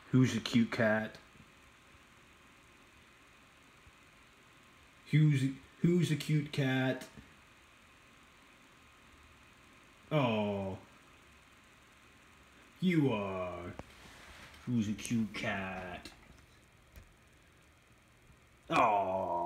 Who's a cute cat? Who's who's a cute cat? Oh, you are. Who's a cute cat? Oh.